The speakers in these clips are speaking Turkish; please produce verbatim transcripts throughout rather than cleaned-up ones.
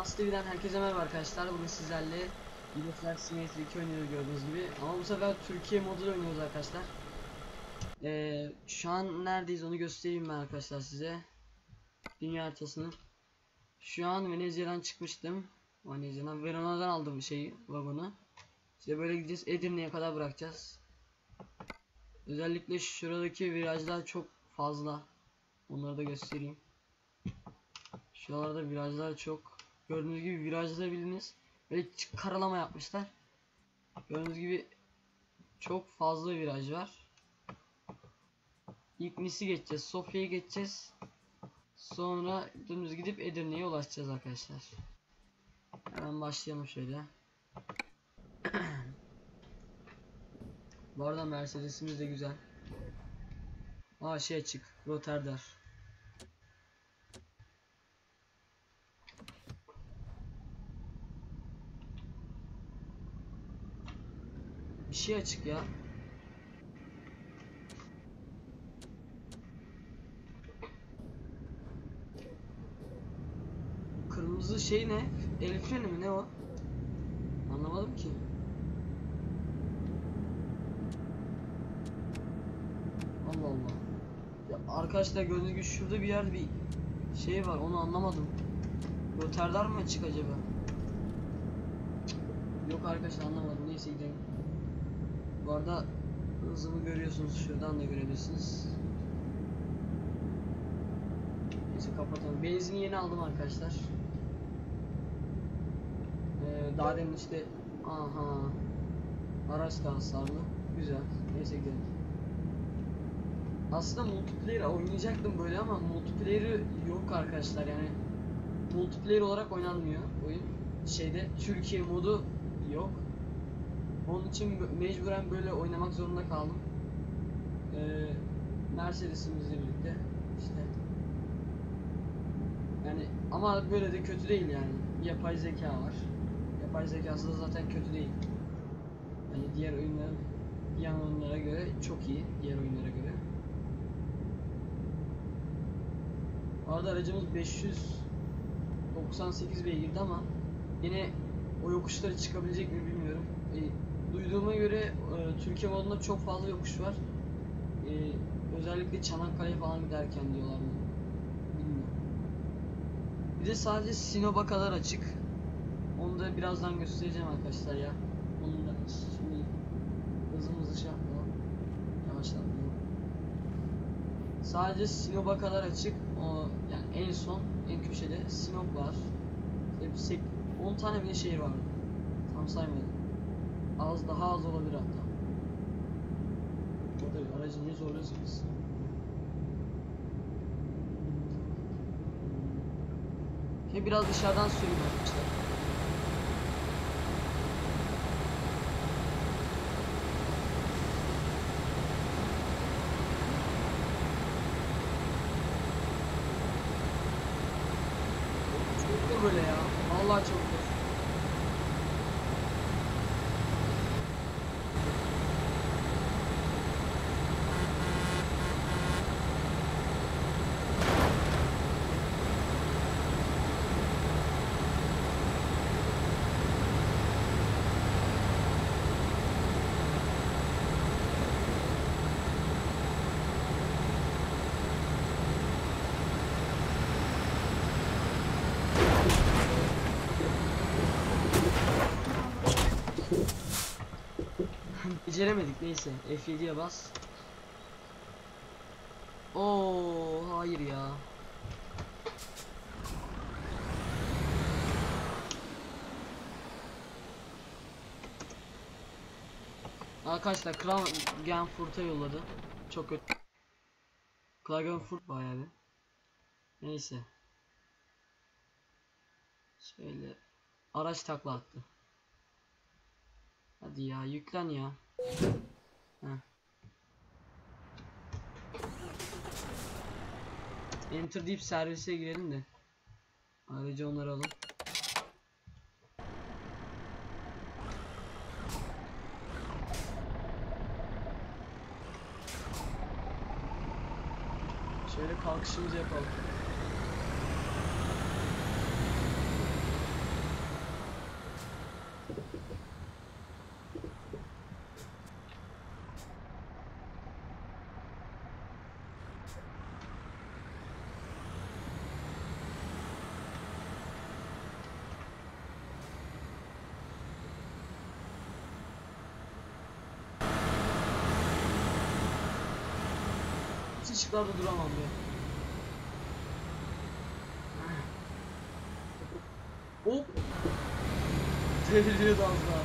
Artist T V'den herkese merhaba arkadaşlar. Bugün sizlerle Euro Truck Simulator iki oynuyoruz gördüğünüz gibi. Ama bu sefer Türkiye moduyla oynuyoruz arkadaşlar. Ee, şu an neredeyiz onu göstereyim ben arkadaşlar size. Dünya haritasını. Şu an Venezuela'dan çıkmıştım. Venezuela'dan, Verona'dan aldım şeyi, vagonu. İşte böyle gideceğiz, Edirne'ye kadar bırakacağız. Özellikle şuradaki virajlar çok fazla. Onları da göstereyim. Şuralarda virajlar çok. Gördüğünüz gibi virajları biliniz. Böyle karalama yapmışlar. Gördüğünüz gibi çok fazla viraj var. İlk Nice'i geçeceğiz, Sofya'yı geçeceğiz. Sonra dümdüz gidip Edirne'ye ulaşacağız arkadaşlar. Hemen başlayalım şöyle. Bu arada Mercedes'imiz de güzel. Aa şey açık, Rotterdam. Bir şey açık ya. Kırmızı şey ne? El freni mi ne o? Anlamadım ki. Allah Allah. Ya arkadaşlar gördüğünüz gibi şurada bir yerde bir şey var, onu anlamadım. Rotterdam mı açık acaba? Yok arkadaşlar anlamadım. Neyse gidelim. Bu arada hızımı görüyorsunuz, şuradan da görebilirsiniz. Neyse kapatalım. Benzini yeni aldım arkadaşlar. Ee, daha demin işte aha araç da hasarlı. Güzel. Neyse gidelim. Aslında multiplayer oynayacaktım böyle ama multiplayer'ı yok arkadaşlar, yani multiplayer olarak oynanmıyor oyun. Şeyde Türkiye modu yok. Onun için mecburen böyle oynamak zorunda kaldım. Ee, Mercedes'imizle birlikte işte. Yani ama böyle de kötü değil yani. Yapay zeka var. Yapay zekası da zaten kötü değil. Yani diğer oyunların diğer oyunlara göre çok iyi. Diğer oyunlara göre. Bu arada aracımız beş yüz doksan sekiz beygirdi ama yine o yokuşları çıkabilecek mi bilmiyorum. E, duyduğuma göre e, Türkiye modunda çok fazla yokuş var. E, özellikle Çanakkale'ye falan giderken diyorlar mı? Bilmiyorum. Bir de sadece Sinop'a kadar açık. Onu da birazdan göstereceğim arkadaşlar ya. Onu da şimdi hızımızı şey yapalım. Yavaşlatmayalım. Sadece Sinop'a kadar açık. O yani en son en köşede Sinop var. İşte on tane bile şehir vardı. Tam saymadım. Az daha az olabilir hatta. O da aracı niye zorluyoruz biz? Şimdi biraz dışarıdan süreyim arkadaşlar. Çok böyle ya. Vallahi çok zor. Beceremedik, neyse F yedi'ye bas. Oo hayır ya. Arkadaşlar Klagenfurt'a yolladı. Çok kötü. Klagenfurt bayağı bir. Neyse. Şöyle araç takla attı. Hadi ya yüklen ya. Heh. Enter deyip servise girelim de. Ayrıca onları alalım. Şöyle kalkışımızı yapalım. ışıklarda duramam be. Hop. Devriliyordu az daha.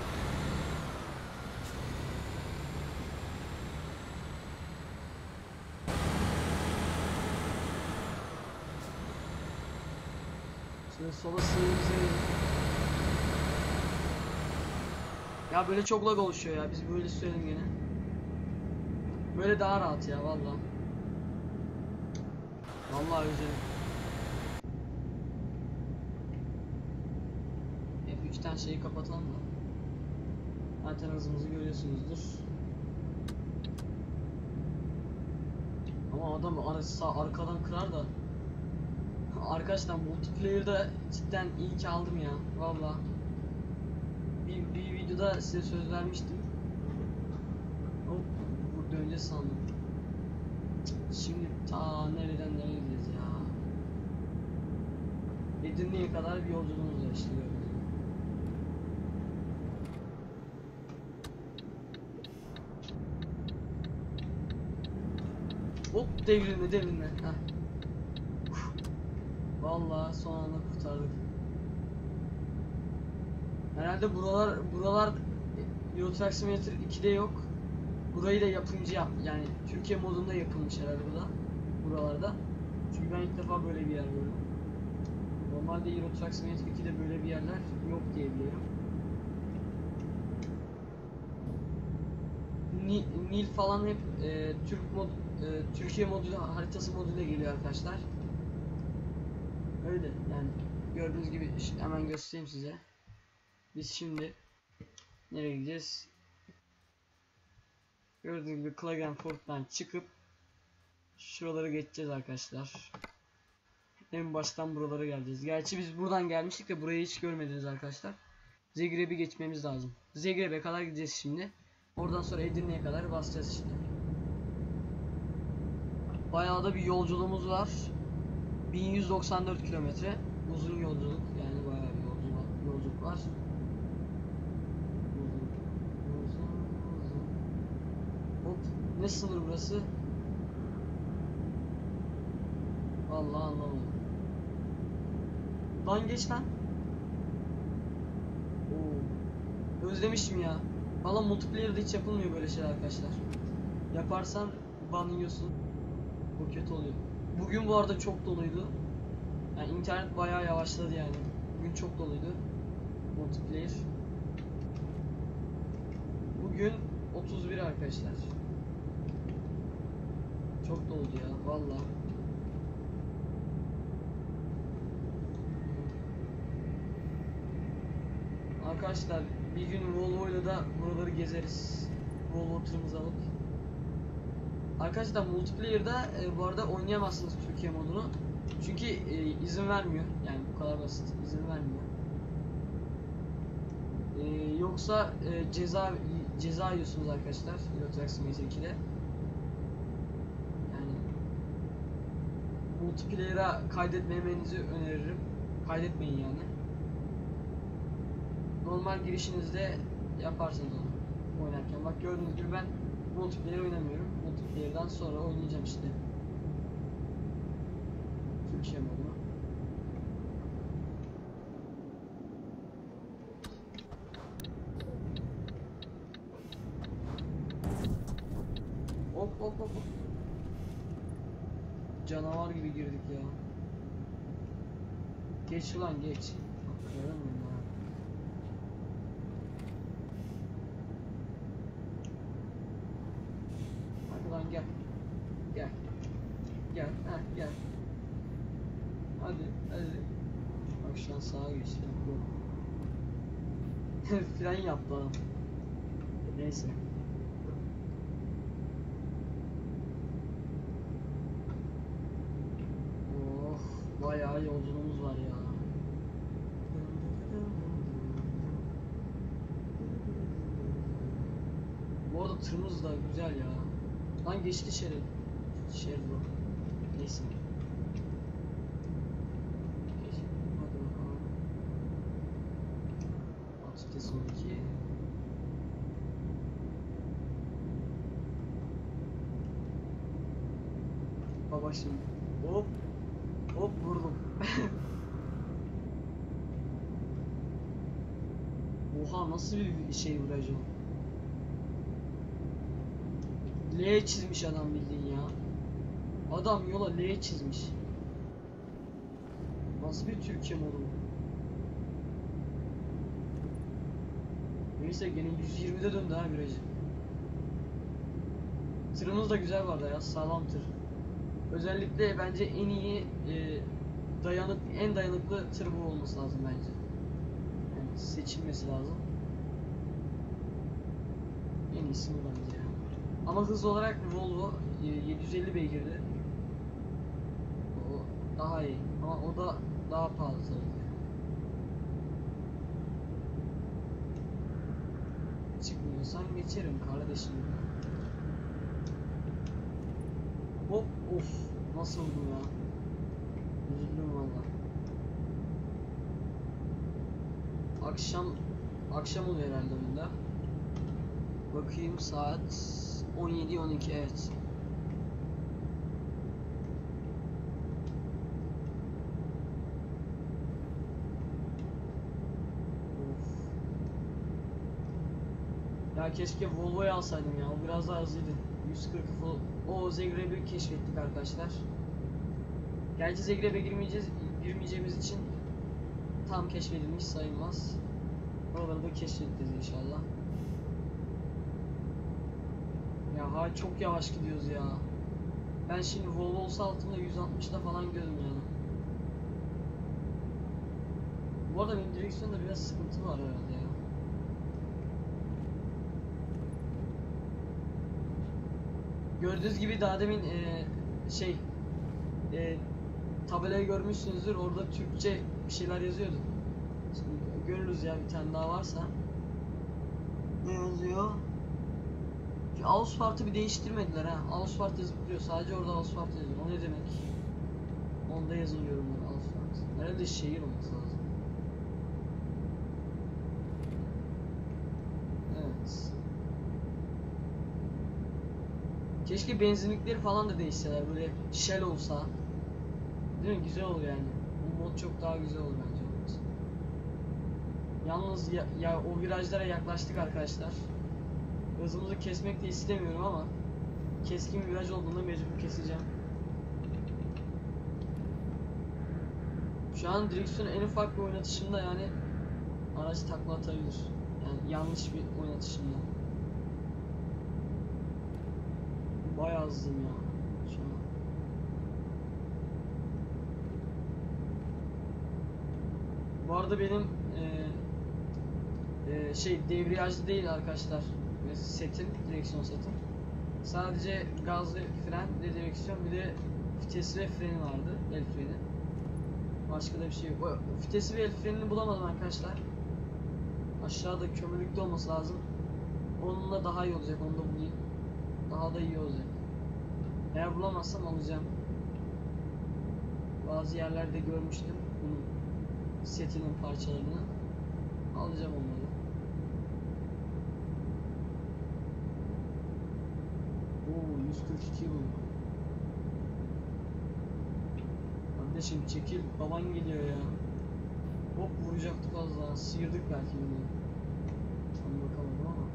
Şimdi sola sığırımızı. Ya böyle çok lag oluşuyor ya, biz böyle sürelim gene. Böyle daha rahat ya vallahi. Vallahi özledim. F üçten şeyi kapatalım da. Zaten hızımızı görüyorsunuzdur. Ama adam arası arkadan kırar da. Arkadaşlar multiplayer'da cidden iyi ki aldım ya vallahi. Bir, bir videoda size söz vermiştim. Hop, burada önce sandım. Şimdi ta nereden nereye gideceğiz ya? Edirne'ye kadar bir yolculuğumuz var işte, gördüğünüz gibi. Hop, devrilme devrilme. Heh. Vallahi son anda kurtardık. Herhalde buralar buralar Euro Truck Simulator ikide yok. Burayı da yapımcı yap, yani Türkiye modunda yapılmış herhalde bu da buralarda. Çünkü ben ilk defa böyle bir yer gördüm. Normalde Euro Truck Simulator ikide böyle bir yerler yok diye biliyorum. Nil, Nil falan hep e, Türk mod, e, Türkiye modu haritası moduyla geliyor arkadaşlar. Öyle yani, gördüğünüz gibi hemen göstereyim size. Biz şimdi nereye gideceğiz? Gördüğünüz gibi Klagenfurt'tan çıkıp şuraları geçeceğiz arkadaşlar. En baştan buralara geleceğiz. Gerçi biz buradan gelmiştik de burayı hiç görmediniz arkadaşlar. Zagreb'i geçmemiz lazım. Zagreb'e kadar gideceğiz şimdi. Oradan sonra Edirne'ye kadar basacağız işte. Bayağı da bir yolculuğumuz var. bin yüz doksan dört kilometre. Uzun yolculuk, yani bayağı bir yolculuk, yolculuk var. Hop, ne sınır burası? Vallahi anlamadım. Lan geç lan. Oo. Özlemişim ya. Valla multiplayer'da hiç yapılmıyor böyle şeyler arkadaşlar. Yaparsan ban yiyorsun. Bu kötü oluyor. Bugün bu arada çok doluydu. Yani internet bayağı yavaşladı yani. Bugün çok doluydu. Multiplayer. Bugün otuz bir arkadaşlar. Çok doluydu ya valla. Arkadaşlar bir gün Volvo ile de buraları gezeriz. Volvo tırımızı alıp. Arkadaşlar multiplayer'da e, bu arada oynayamazsınız Türkiye modunu. Çünkü e, izin vermiyor. Yani bu kadar basit, izin vermiyor. E, yoksa e, ceza ceza yiyorsunuz arkadaşlar Euro Truck Simulator ikide. Yani multiplayer'a kaydetmemenizi öneririm. Kaydetmeyin yani. Normal girişinizde yaparsınız onu oynarken. Bak gördüğünüz gibi ben multiplayer oynamıyorum. Multiplayer'dan sonra oynayacağım işte. Türkiye modunu. Hop hop hop. Canavar gibi girdik ya. Geç ulan geç. Göremiyorum ya. Hadi lan gel. Gel. Gel. Heh gel. Hadi hadi. Bak şu an sağa geçti. Fren yaptı adam. Neyse. Oh, bayağı yolculuğumuz var ya. Bu arada tırımız da güzel ya. Lan geçti şerit. Şerit bu. Neyse. Hadi bakalım. Açıkta son iki. bak şimdi. Hop. Hop vurdum. Oha nasıl bir şey vuracağım. L çizmiş adam bildiğin ya. Adam yola L çizmiş. Nasıl bir Türkiye modu bu? Neyse gene yüz yirmide döndü ha virajı. Tırımız da güzel vardı ya, sağlam tır. Özellikle bence en iyi e, dayanık en dayanıklı tır bu olması lazım bence. Yani seçilmesi lazım. En iyisi bu bence ya. Ama hız olarak Volvo e, yedi yüz elli beygirdi. O daha iyi ama o da daha pahalı tabii. Çıkmıyorsan geçerim kardeşim. Hop of nasıl oldu ya? Üzüldüm valla. Akşam akşam oluyor herhalde bunda. Bakayım saat on yedi on iki evet. Of. Ya keşke Volvo'yu alsaydım ya. O biraz daha hızlıydı. yüz kırk falan. O Zagreb'i keşfettik arkadaşlar. Gerçi Zagreb'e girmeyeceğiz, girmeyeceğimiz için tam keşfedilmiş sayılmaz. Oraları da keşfedeceğiz inşallah. Ya ha çok yavaş gidiyoruz ya. Ben şimdi Volvo olsa altında yüz altmışta falan gidiyordum yani. Bu arada benim direksiyonda biraz sıkıntı var herhalde ya. Gördüğünüz gibi daha demin e, şey e, tabelayı görmüşsünüzdür, orada Türkçe bir şeyler yazıyordu. Şimdi görürüz ya bir tane daha varsa. Ne yazıyor? Şu Ausfart'ı bir değiştirmediler ha. Ausfart yazıp duruyor. Sadece orada Ausfart yazıyor. O ne demek? Onda yazın yorumları Ausfart. Herhalde şehir olması lazım. Evet. Keşke benzinlikleri falan da değişseler. Böyle Shell olsa. Değil mi? Güzel olur yani. Bu mod çok daha güzel olur bence. Yalnız ya, ya o virajlara yaklaştık arkadaşlar. Hızımızı kesmek de istemiyorum ama keskin bir viraj olduğunda mecbur keseceğim. Şu an direksiyonu en ufak bir oynatışımda yani araç takla atabilir. Yani yanlış bir oynatışımda. Bayağı hızlıyım ya şu an. Bu arada benim e, e, şey debriyajlı değil arkadaşlar. Setim, direksiyon setim. Sadece gaz ve fren ve direksiyon, bir de vitesi ve freni vardı, el freni. Başka da bir şey yok. O vitesi ve el frenini bulamadım arkadaşlar. Aşağıda kömürlükte olması lazım. Onunla daha iyi olacak, onu da bulayım. Daha da iyi olacak. Eğer bulamazsam alacağım. Bazı yerlerde görmüştüm bunun setinin parçalarını. Alacağım onları. Oo, yüz kırk iki bu. Kardeşim çekil, baban geliyor ya. Hop vuracaktık az daha, sıyırdık belki bunu. Tam bakalım ama.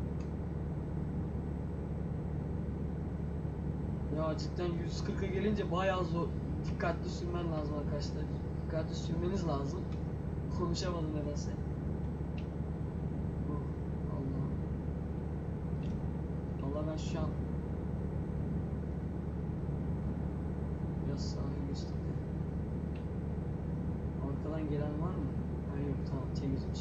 Ya cidden yüz kırka gelince bayağı zor. Dikkatli sürmen lazım arkadaşlar. Dikkatli sürmeniz lazım. Konuşamadım nedense. Oh, Allah. Allah ben şu an biraz sağa geçtik de. Arkadan gelen var mı? Ha yok, tamam, temizmiş.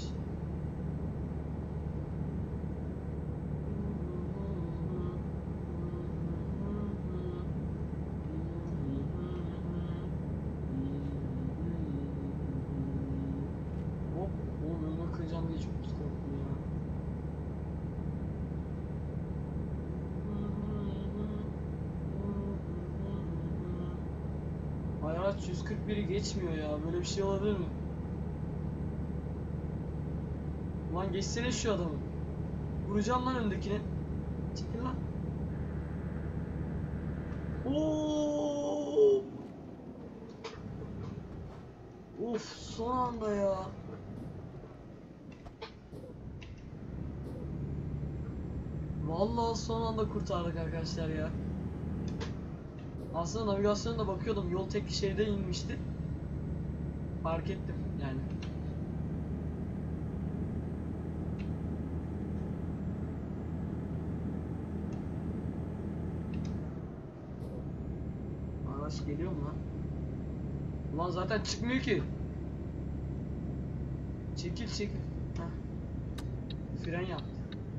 Hop, oğlum önüne kıracağım diye çok korktum ya. Ay araç yüz kırk biri geçmiyor ya, böyle bir şey olabilir mi? Lan geçsene şu adamı. Vuracağım lan öndekine. Çekil lan. Oo! Of, son anda ya. Vallahi son anda kurtardık arkadaşlar ya. Aslında navigasyona bakıyordum, yol tek şeride inmişti. Fark ettim yani. Araç geliyor mu lan? Ulan zaten çıkmıyor ki. Çekil çekil. Heh. Fren yaptı.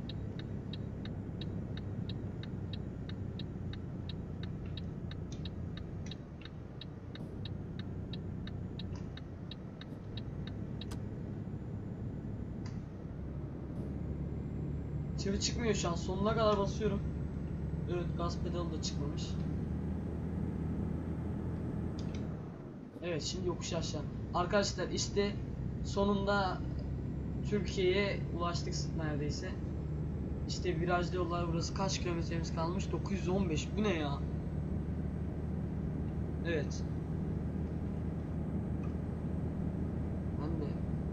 Çivi çıkmıyor şu an. Sonuna kadar basıyorum. Evet, gaz pedalı da çıkmamış. Evet, şimdi yokuş aşağı. Arkadaşlar işte sonunda Türkiye'ye ulaştık neredeyse. İşte virajlı yollar burası. Kaç kilometremiz kalmış? dokuz yüz on beş. Bu ne ya? Evet. Ben de.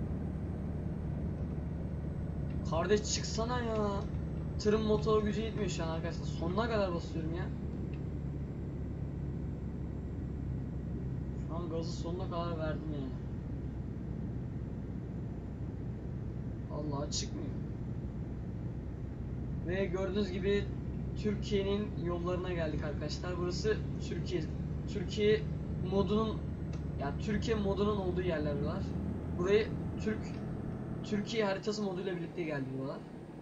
Kardeş çıksana ya. Tırın motor gücü yetmiyor şu an arkadaşlar. Sonuna kadar basıyorum ya. Şu an gazı sonuna kadar verdim yani. Allah çıkmıyor. Ve gördüğünüz gibi Türkiye'nin yollarına geldik arkadaşlar. Burası Türkiye. Türkiye modunun, yani Türkiye modunun olduğu yerler buralar. Burayı Türk Türkiye haritası moduyla birlikte geldi buralar.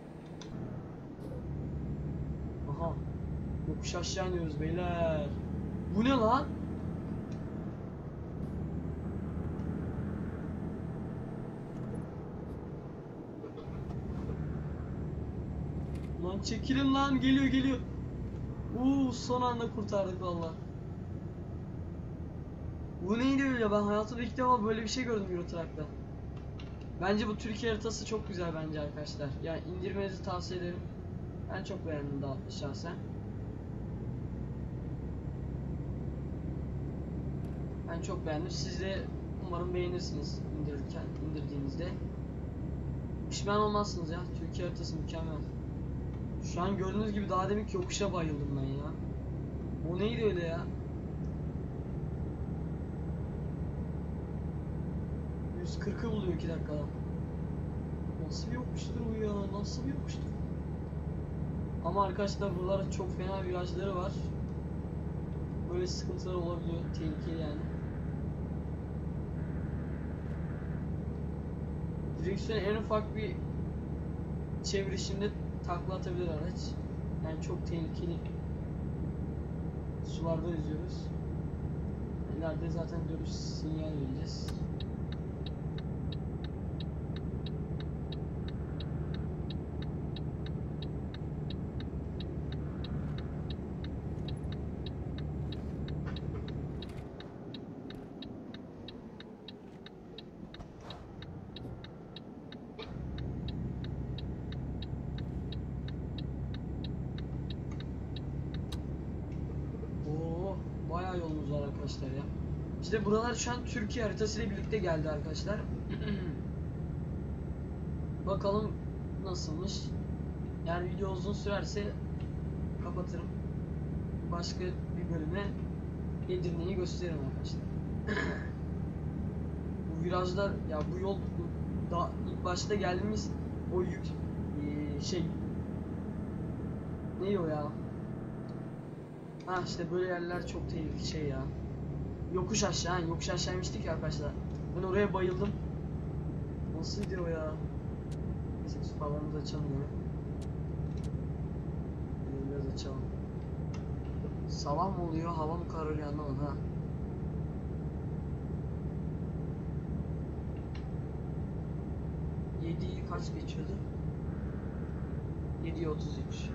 Aha. Yokuş aşağı iniyoruz beyler. Bu ne lan? Lan çekilin lan, geliyor geliyor. Uuu, son anda kurtardık valla. Bu neydi öyle? Ben hayatımda ilk defa böyle bir şey gördüm Euro Truck'ta. Bence bu Türkiye haritası çok güzel bence arkadaşlar. Yani indirmenizi tavsiye ederim. Ben çok beğendim daha şahsen. Ben çok beğendim. Siz de umarım beğenirsiniz indirirken, indirdiğinizde. Pişman olmazsınız ya. Türkiye haritası mükemmel. Şu an gördüğünüz gibi daha demin ki yokuşa bayıldım ben ya. O neydi öyle ya? yüz kırkı buluyor iki dakikada. Nasıl bir yokuştur bu ya? Nasıl bir yokuştur? Ama arkadaşlar buraların çok fena virajları var. Böyle sıkıntılar olabiliyor. Tehlikeli yani. Direksiyonu en ufak bir çevirişinde takla atabilir araç. Yani çok tehlikeli. Sularda yüzüyoruz. İleride zaten dönüş sinyal vereceğiz. Bayağı yolumuz var arkadaşlar ya. İşte buralar şu an Türkiye haritasıyla birlikte geldi arkadaşlar. Bakalım nasılmış. Yani video uzun sürerse kapatırım. Başka bir bölüme Edirne'yi gösteririm arkadaşlar. Bu virajlar ya, bu yol bu, da ilk başta geldiğimiz o yük ee, şey ne o ya? Ha işte böyle yerler çok tehlikeli şey ya. Yokuş aşağı, yokuş aşağı inmiştik ya arkadaşlar. Ben oraya bayıldım. Nasıl gidiyor ya? Neyse, spalarımızı açalım ya. Biraz açalım. Sabah mı oluyor, hava mı kararıyor anlamadım ha. yediyi kaç geçiyordu? yediye otuz üç.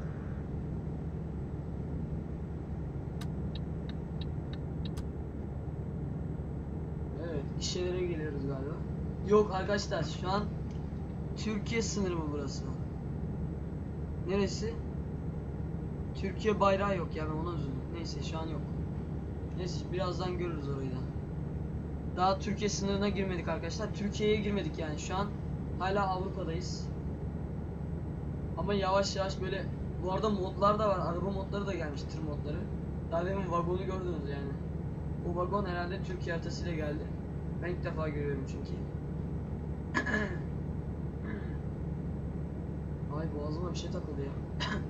İşlere geliyoruz galiba. Yok arkadaşlar, şu an Türkiye sınırı mı burası? Neresi? Türkiye bayrağı yok ya, ben ona üzüldüm. Neyse şu an yok. Neyse birazdan görürüz orayı da. Daha Türkiye sınırına girmedik arkadaşlar. Türkiye'ye girmedik yani, şu an hala Avrupa'dayız. Ama yavaş yavaş böyle, bu arada modlar da var, araba modları da gelmiş, tır modları. Daha demin vagonu gördünüz yani. O vagon herhalde Türkiye haritasıyla geldi. Ben ilk defa görüyorum çünkü. Ay boğazıma bir şey takıldı ya.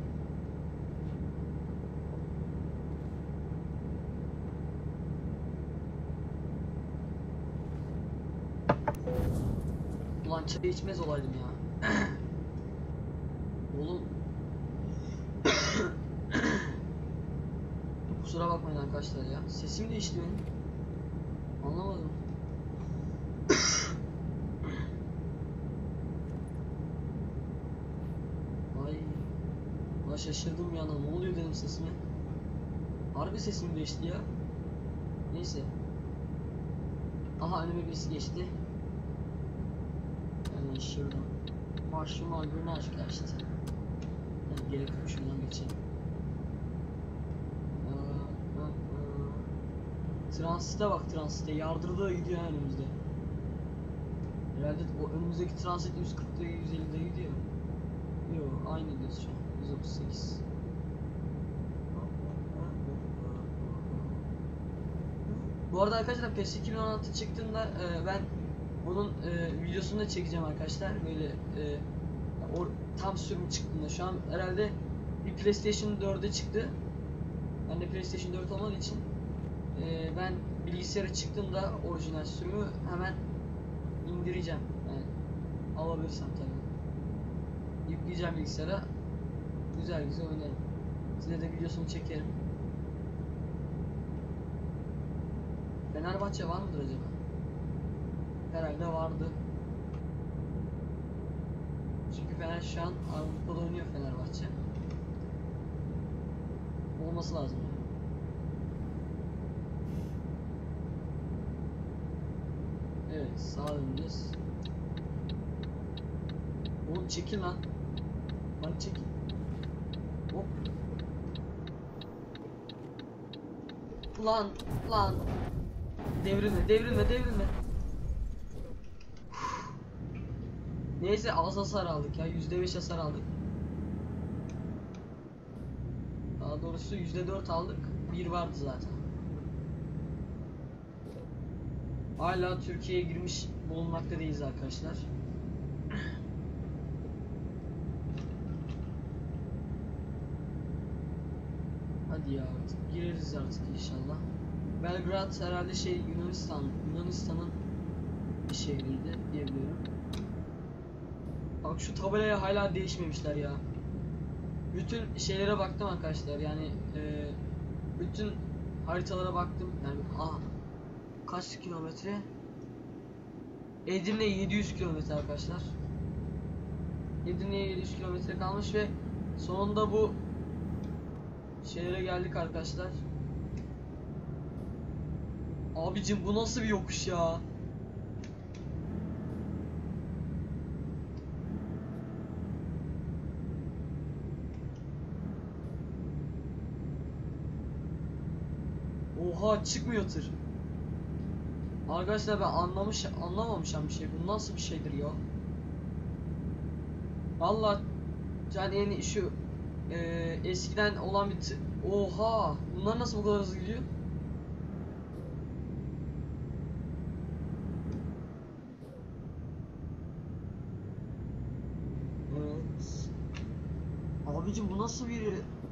Ulan çay içmez olaydım ya. Oğlum. Kusura bakmayın arkadaşlar ya. Sesim değişti benim. Anlamadım. Ay. Ulan şaşırdım ya, ne oluyor benim sesime? Harbi sesim değişti ya. Neyse. Aha, önüme birisi geçti. Yani şuradan. Başıma günah kaçtı. Yani gerek yok, şuradan geçelim. Transite bak, transite yardırdığı gidiyor önümüzde. Herhalde o önümüzdeki transit yüz kırkta yüz ellide gidiyor. Yok, aynı gidiyoruz şu an. yüz otuz sekiz. Bu arada arkadaşlar PES iki bin on altı çıktığında e, ben onun e, videosunu da çekeceğim arkadaşlar. Böyle e, o tam sürüm çıktığında, şu an herhalde bir PlayStation dörde çıktı. Ben de PlayStation dört olmadığı için e, ben bilgisayara çıktığında orijinal sürümü hemen indireceğim. Yani alabilirsem tabii. Yükleyeceğim bilgisayara. Güzel güzel oynarım. Size de videosunu çekerim. Fenerbahçe var mıdır acaba? Herhalde vardı. Çünkü Fener şu an Avrupa'da oynuyor, Fenerbahçe. Olması lazım yani. Evet, sağa döneceğiz. Oğlum çekil lan. Lan çekil. Hop. Lan lan. Devrilme, devrilme, devrilme. Neyse, az hasar aldık ya. yüzde beş hasar aldık. Daha doğrusu yüzde dört aldık. bir vardı zaten. Hala Türkiye'ye girmiş bulunmakta değiliz arkadaşlar. Hadi ya, artık gireriz artık inşallah. Belgrad herhalde şey, Yunanistan, Yunanistan'ın bir şehriydi diyebiliyorum. Bak şu tabelaya hala değişmemişler ya. Bütün şeylere baktım arkadaşlar, yani e, bütün haritalara baktım yani. Aha, kaç kilometre? Edirne yedi yüz kilometre arkadaşlar. Edirne'ye yedi yüz kilometre kalmış ve sonunda bu şeylere geldik arkadaşlar. Abicim bu nasıl bir yokuş ya? Oha, çıkmıyor tır. Arkadaşlar ben anlamış anlamamışım bir şey. Bu nasıl bir şeydir ya? Vallahi yani, yani şu e, eskiden olan bir tır. Oha, bunlar nasıl bu kadar hızlı gidiyor? Evet. Abicim bu nasıl bir...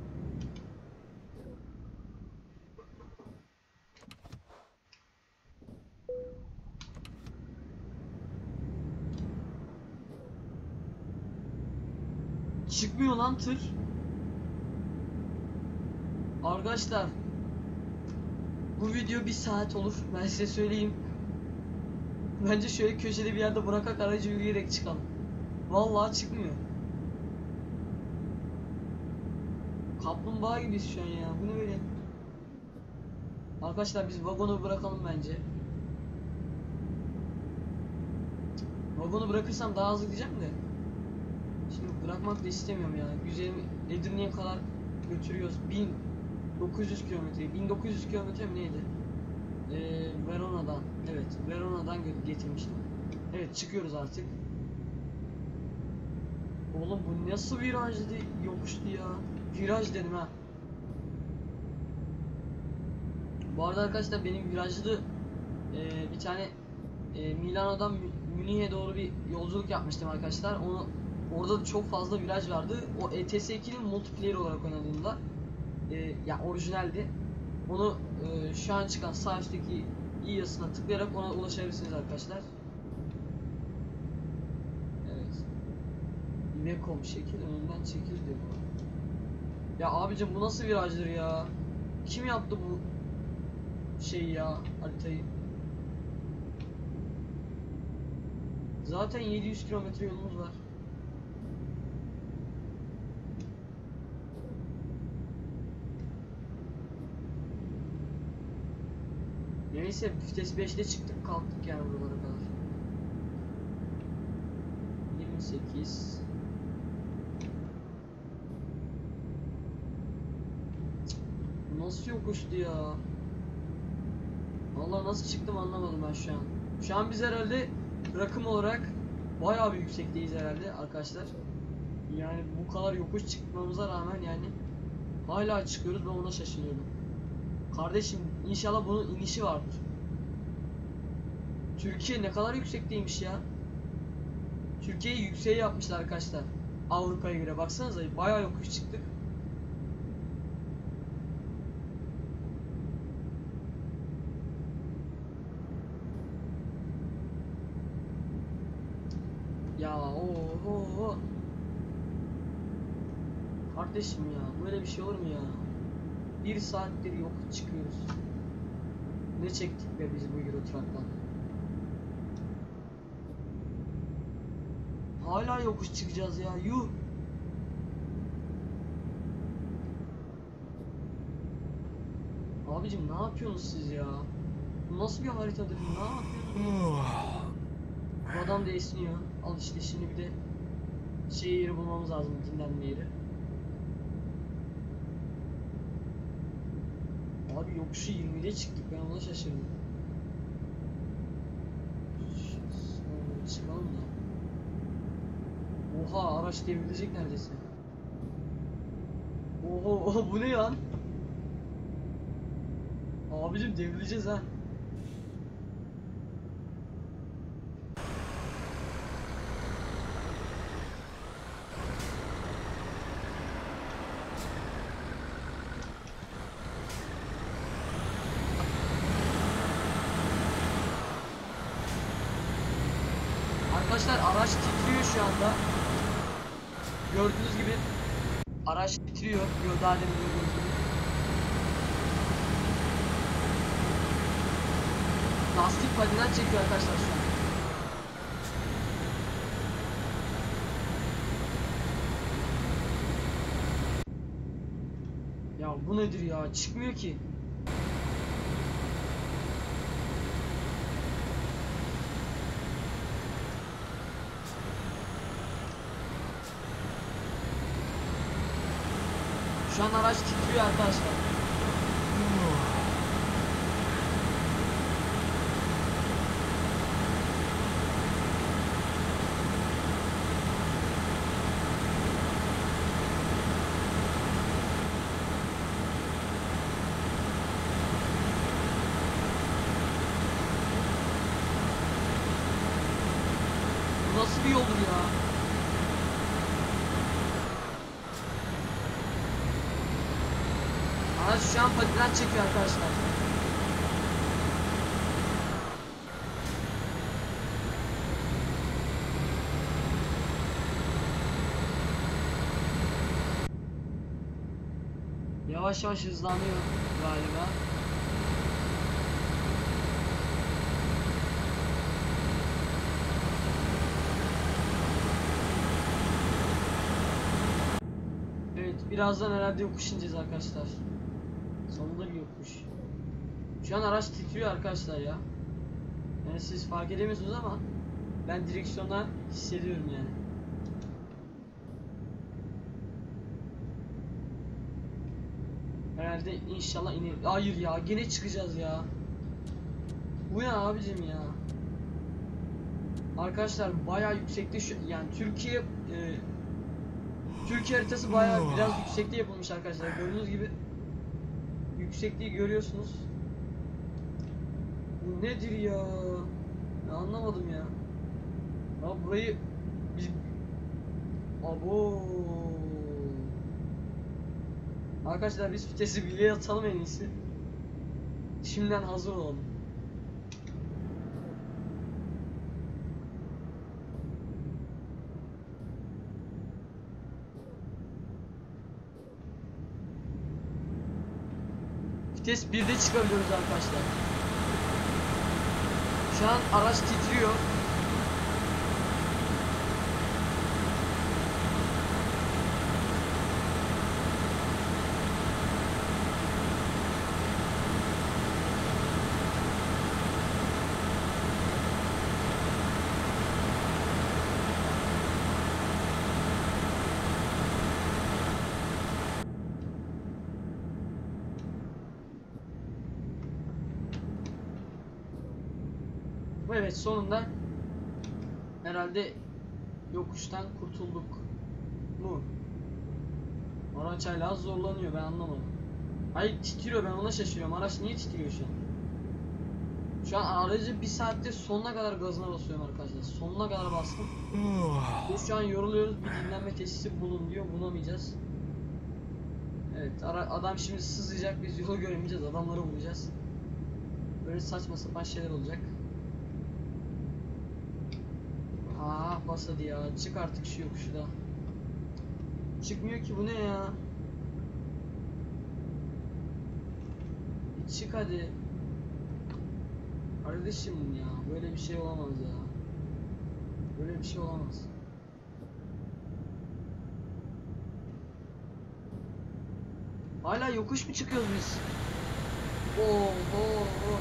Çıkmıyor lan tır. Arkadaşlar bu video bir saat olur, ben size söyleyeyim. Bence şöyle köşede bir yerde bırakak aracı, yürüyerek çıkalım. Vallahi çıkmıyor. Kaplumbağa gibiyiz şu an ya. Bu ne böyle? Arkadaşlar biz vagonu bırakalım bence. Vagonu bırakırsam daha hızlı gideceğim de. Şimdi bırakmak da istemiyorum ya. Güzel, Edirne'ye kadar götürüyoruz. bin dokuz yüz kilometre. bin dokuz yüz kilometre mi neydi? Ee, Verona'dan. Evet, Verona'dan getirmiştim. Evet, çıkıyoruz artık. Oğlum bu nasıl virajdı, yokuştu ya. Viraj dedim ha. Bu arada arkadaşlar benim virajlı e, bir tane e, Milano'dan Münih'e doğru bir yolculuk yapmıştım arkadaşlar. Onu orada da çok fazla viraj vardı. O E T S ikinin multiplayer olarak oynadığımda e, ya orijinaldi. Onu e, şu an çıkan sağ üstteki i yazısına tıklayarak ona ulaşabilirsiniz arkadaşlar. Evet. Iveco şekil önünden çekil diyor bu. Ya abicim bu nasıl virajdır ya? Kim yaptı bu şey ya, haritayı? Zaten yedi yüz kilometre yolumuz var. Neyse vites beşte çıktık kalktık yani buralara kadar. yirmi sekiz. Nasıl yokuştu ya? Vallahi nasıl çıktım anlamadım ben şu an. Şu an biz herhalde rakım olarak bayağı bir yüksekteyiz herhalde arkadaşlar. Yani bu kadar yokuş çıkmamıza rağmen yani hala çıkıyoruz, ben ona şaşırıyorum. Kardeşim inşallah bunun inişi vardır. Türkiye ne kadar yüksekteymiş ya. Türkiye'yi yükseğe yapmışlar arkadaşlar. Avrupa'ya göre baksanıza bayağı yokuş çıktık. Ya oho. Kardeşim ya böyle bir şey olur mu ya? Bir saattir yokuş çıkıyoruz. Ne çektik be biz bu Euro Truck'tan? Hala yokuş çıkacağız ya, yuh. Abicim ne yapıyorsunuz siz ya? Bu nasıl bir haritadır? Ne yapıyorsunuz? Bu adam da esniyor. Al işte şimdi bir de şey yeri bulmamız lazım, dinlenme yeri. Abi yokuşu yirmide çıktık, ben ona şaşırdım. Çıkalım da. Oha araç devrilecek neredeyse. Oho, oho bu ne lan? Abicim devrileceğiz ha. Arkadaşlar araç titriyor şu anda. Gördüğünüz gibi araç titriyor. Daha demin gördüğünüz gibi. Lastik patinaj çekiyor arkadaşlar şu an. Ya bu nedir ya? Çıkmıyor ki. Şu an araç titriyor arkadaşlar. Bu nasıl bir yoldur ya? Araç şu an patinaj çekiyor arkadaşlar. Yavaş yavaş hızlanıyor galiba. Evet, birazdan herhalde yokuş ineceğiz arkadaşlar. Sonunda bir yokuş. Şu an araç titriyor arkadaşlar ya. Yani siz fark edemiyorsunuz ama ben direksiyonda hissediyorum yani. Herhalde inşallah iner. Hayır ya, gene çıkacağız ya. Bu ne abicim ya? Arkadaşlar bayağı yüksekte şu, yani Türkiye e, Türkiye haritası bayağı biraz yüksekte yapılmış arkadaşlar. Gördüğünüz gibi yüksekliği görüyorsunuz. Bu nedir ya? Ben anlamadım ya. Ya burayı biz abo. Arkadaşlar biz vitesi birliğe atalım en iyisi. Şimdiden hazır olalım. Vites birde çıkabiliyoruz arkadaşlar. Şu an araç titriyor. Evet, sonunda herhalde yokuştan kurtulduk mu? Araç hala zorlanıyor, ben anlamadım. Hayır, titriyor, ben ona şaşırıyorum. Araç niye titriyor şu an? Şu an aracı bir saatte sonuna kadar gazına basıyorum arkadaşlar. Sonuna kadar bastım. Biz şu an yoruluyoruz. Bir dinlenme tesisi bulun diyor. Bulamayacağız. Evet, adam şimdi sızlayacak. Biz yolu göremeyeceğiz. Adamları bulacağız. Böyle saçma sapan şeyler olacak. Aa, bas hadi ya. Çık artık şu yokuşu da. Çıkmıyor ki, bu ne ya? Çık hadi. Kardeşim ya, böyle bir şey olamaz ya. Böyle bir şey olamaz. Hala yokuş mu çıkıyoruz biz? Oo, oo, oo.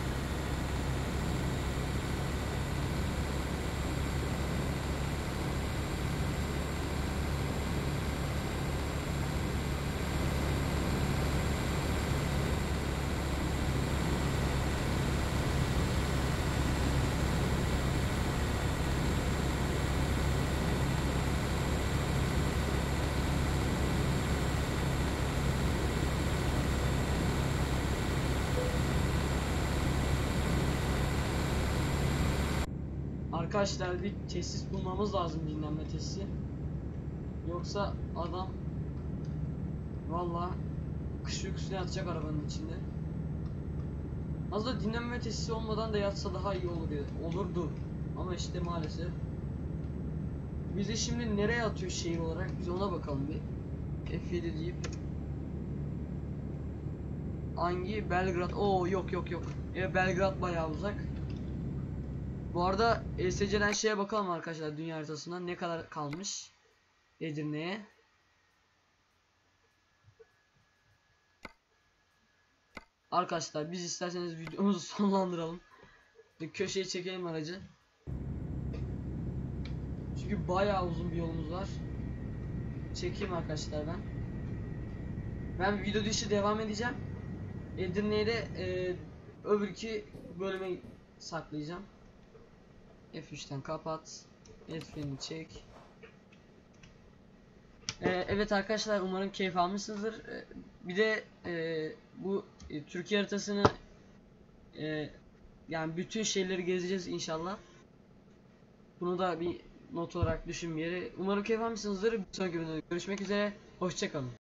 Arkadaşlar bir tesis bulmamız lazım, dinlenme tesisi. Yoksa adam vallahi kış uykusuna yatacak arabanın içinde. Az da dinlenme tesisi olmadan da yatsa daha iyi olur ya, olurdu. Ama işte maalesef. Bizi şimdi nereye atıyor şehir olarak? Biz ona bakalım bir. F yedi deyip. Hangi? Belgrad. Oo, yok yok yok. Ya Belgrad bayağı uzak. Bu arada E S C'den şeye bakalım arkadaşlar, dünya haritasından ne kadar kalmış Edirne'ye. Arkadaşlar biz isterseniz videomuzu sonlandıralım. Bir köşeye çekelim aracı. Çünkü bayağı uzun bir yolumuz var. Çekeyim arkadaşlar ben. Ben video dışı devam edeceğim. Edirne'ye de e, öbürki bölüme saklayacağım. F üçten kapat. El freni çek. Ee, evet arkadaşlar, umarım keyif almışsınızdır. Ee, bir de e, bu e, Türkiye haritasını e, yani bütün şeyleri gezeceğiz inşallah. Bunu da bir not olarak düşün bir yere. Umarım keyif almışsınızdır. Bir sonraki videoda görüşmek üzere. Hoşça kalın.